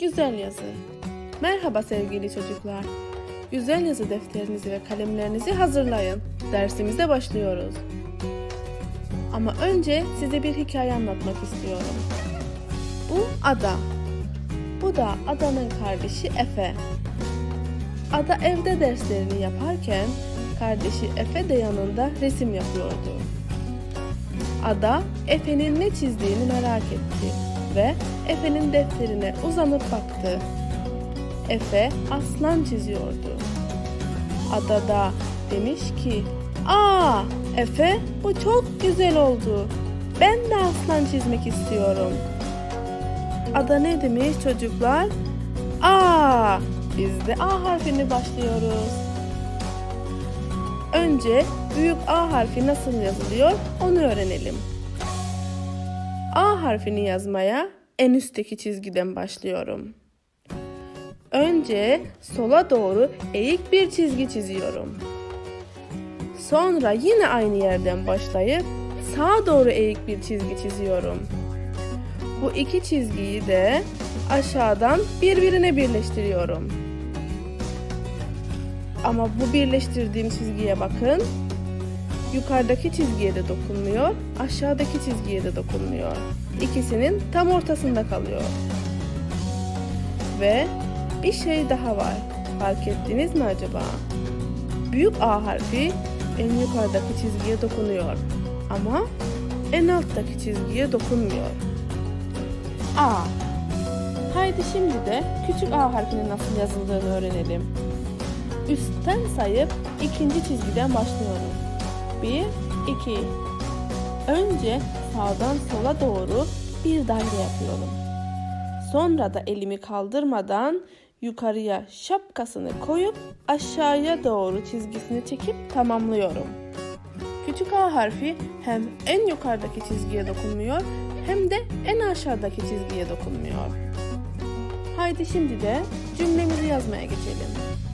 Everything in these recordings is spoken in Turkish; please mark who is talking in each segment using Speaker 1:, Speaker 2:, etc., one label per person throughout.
Speaker 1: Güzel yazı. Merhaba sevgili çocuklar. Güzel yazı defterinizi ve kalemlerinizi hazırlayın. Dersimize başlıyoruz. Ama önce size bir hikaye anlatmak istiyorum. Bu Ada. Bu da Ada'nın kardeşi Efe. Ada evde derslerini yaparken kardeşi Efe de yanında resim yapıyordu. Ada Efe'nin ne çizdiğini merak etti ve Efe'nin defterine uzanıp baktı. Efe aslan çiziyordu. Ada da demiş ki, "Aa, Efe, bu çok güzel oldu. Ben de aslan çizmek istiyorum." Ada ne demiş çocuklar? A. Biz de A harfini başlıyoruz. Önce büyük A harfi nasıl yazılıyor onu öğrenelim. A harfini yazmaya en üstteki çizgiden başlıyorum. Önce sola doğru eğik bir çizgi çiziyorum. Sonra yine aynı yerden başlayıp sağa doğru eğik bir çizgi çiziyorum. Bu iki çizgiyi de aşağıdan birbirine birleştiriyorum. Ama bu birleştirdiğim çizgiye bakın. Yukarıdaki çizgiye de dokunmuyor, aşağıdaki çizgiye de dokunmuyor. İkisinin tam ortasında kalıyor. Ve bir şey daha var. Fark ettiniz mi acaba? Büyük A harfi en yukarıdaki çizgiye dokunuyor. Ama en alttaki çizgiye dokunmuyor. A. Haydi şimdi de küçük A harfinin nasıl yazıldığını öğrenelim. Üstten sayıp ikinci çizgiden başlıyorum. 1, 2. Önce sağdan sola doğru bir daire yapıyorum. Sonra da elimi kaldırmadan yukarıya şapkasını koyup aşağıya doğru çizgisini çekip tamamlıyorum. Küçük A harfi hem en yukarıdaki çizgiye dokunmuyor hem de en aşağıdaki çizgiye dokunmuyor. Haydi şimdi de cümlemizi yazmaya geçelim.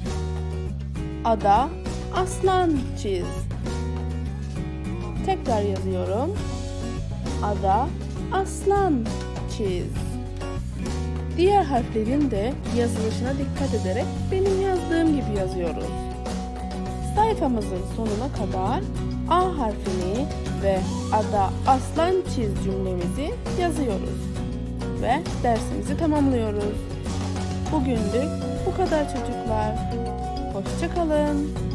Speaker 1: Ada aslan çiz. Tekrar yazıyorum. Ada aslan çiz. Diğer harflerin de yazılışına dikkat ederek benim yazdığım gibi yazıyoruz. Sayfamızın sonuna kadar A harfini ve Ada aslan çiz cümlemizi yazıyoruz. Ve dersimizi tamamlıyoruz. Bugünlük bu kadar çocuklar. Hoşça kalın.